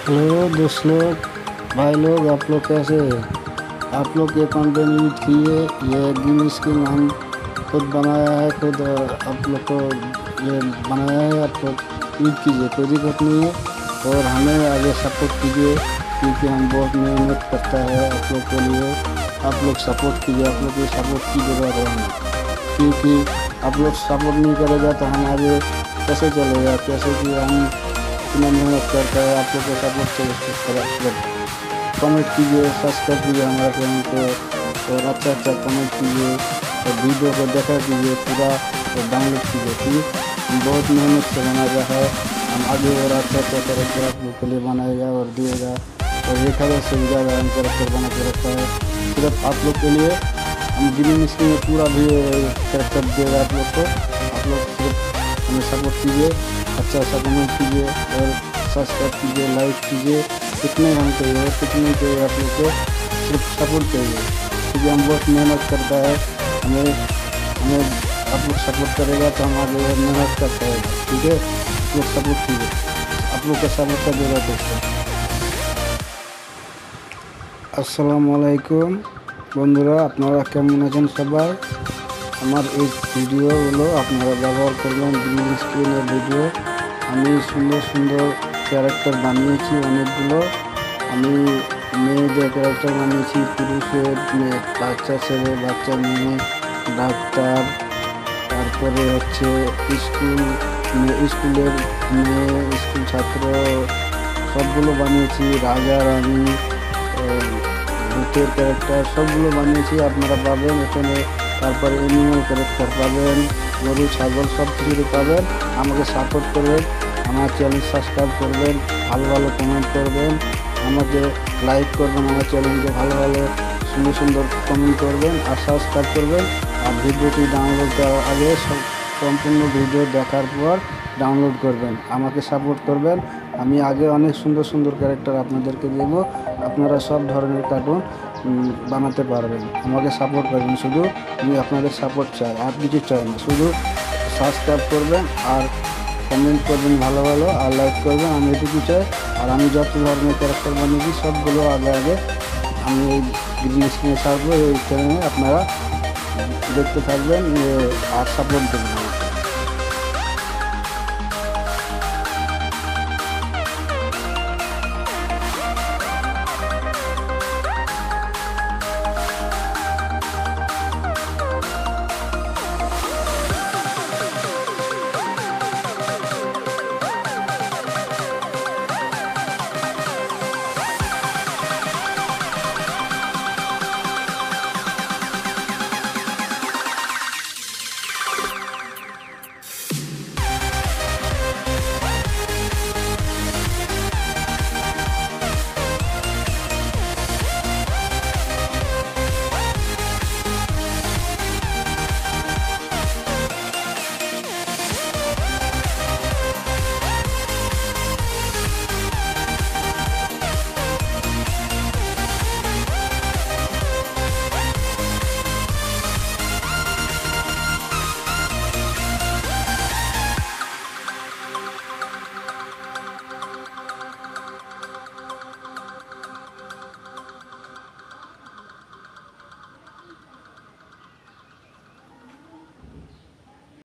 Hello दोस्त लोग, भाई लोग, आप लोग कैसे हैं? आप लोग ये कंटेंट यूज किए, ये ग्रीन स्क्रीन हम खुद बनाया है, खुद आप लोग को ये बनाया है, आप लोग यूज कीजिए, कोई दिक्कत नहीं है। और हमें आगे सपोर्ट कीजिए क्योंकि हम बहुत मेहनत करता है आप लोग के लिए। आप लोग सपोर्ट कीजिए, आप लोग की सपोर्ट की जरूरत है हमें, क्योंकि आप लोग सपोर्ट नहीं करेगा तो हम आगे कैसे चलेगा, कैसे कि हम इतना मेहनत करता है। आप लोग को सपोर्ट चाहिए, कमेंट कीजिए, सब्सक्राइब कीजिए हमारे चैनल को और अच्छा कमेंट कीजिए और वीडियो को देखा कीजिए पूरा और डाउनलोड कीजिए। ठीक, हम बहुत मेहनत से बनाया है, हम आगे और अच्छा कैरेक्टर आप लोग के लिए बनाएगा और दिएगा। और 1000 से ज़्यादा हम कैरेक्टर बना के रखा है सिर्फ आप लोग के लिए। हम ग्रीन स्क्रीन में पूरा भी कैरेक्टर देगा आप लोग को। आप लोग सिर्फ हमें सपोर्ट कीजिए, अच्छा कमेंट कीजिए और सब्सक्राइब कीजिए, लाइक कीजिए। कितने हम चाहिए, कितने चाहिए आप लोग को, सिर्फ सपोर्ट चाहिए क्योंकि हम बहुत मेहनत करता है। हमें हमें आप लोग सपोर्ट करेगा तो हम आगे और मेहनत करते हैं। ठीक है, आप लोग सपोर्ट कीजिए, आप लोग का सपोर्ट का जरूरत है। আসসালামু আলাইকুম বন্ধুরা, আপনারা কেমন আছেন সবাই? আমার এই ভিডিওগুলো আপনারা ব্যবহার করবেন গ্রিন স্ক্রিনের ভিডিও। আমি সুন্দর সুন্দর ক্যারেক্টার বানিয়েছি অনেকগুলো। আমি মেয়েদের ক্যারেক্টার বানিয়েছি, পুরুষের, বাচ্চা ছেলে, বাচ্চা মেয়ে, ডাক্তার, তারপরে হচ্ছে স্কুলের মেয়ে, স্কুল ছাত্র, সবগুলো বানিয়েছি। রাজা রানী, ভূতের ক্যারেক্টার সবগুলো বানিয়েছি, আপনারা পাবেন এখানে। তারপরে অ্যানিমাল ক্যারেক্টার পাবেন, গরু ছাগল সব কিছু পাবেন। আমাকে সাপোর্ট করবেন, আমার চ্যানেল সাবস্ক্রাইব করবেন, ভালো ভালো কমেন্ট করবেন, আমাকে লাইক করবেন, আমার চ্যানেলকে ভালো ভালো সুন্দর সুন্দর কমেন্ট করবেন আর সাবস্ক্রাইব করবেন। আর ভিডিওটি ডাউনলোড করার আগে সম্পূর্ণ ভিডিও দেখার পর ডাউনলোড করবেন, আমাকে সাপোর্ট করবেন। আমি আগে অনেক সুন্দর সুন্দর ক্যারেক্টার আপনাদেরকে দেবো, আপনারা সব ধরনের কার্টুন বানাতে পারবেন। আমাকে সাপোর্ট করবেন, শুধু আমি আপনাদের সাপোর্ট চাই, আর কিছু চাই না। শুধু সাবস্ক্রাইব করবেন আর কমেন্ট করবেন ভালো ভালো আর লাইক করবেন, আমি এটুকু চাই। আর আমি যত ধরনের ক্যারেক্টার বানিয়েছি সবগুলো আগে আগে আমি এই গ্রিন স্ক্রিনে ছাড়বো, এই চ্যানেলে আপনারা দেখতে থাকবেন আর সাপোর্ট দেবেন।